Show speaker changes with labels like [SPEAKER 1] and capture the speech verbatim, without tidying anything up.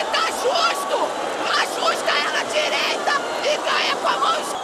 [SPEAKER 1] que tá justo! Ajusta ela direita e ganha com a mão esquerda!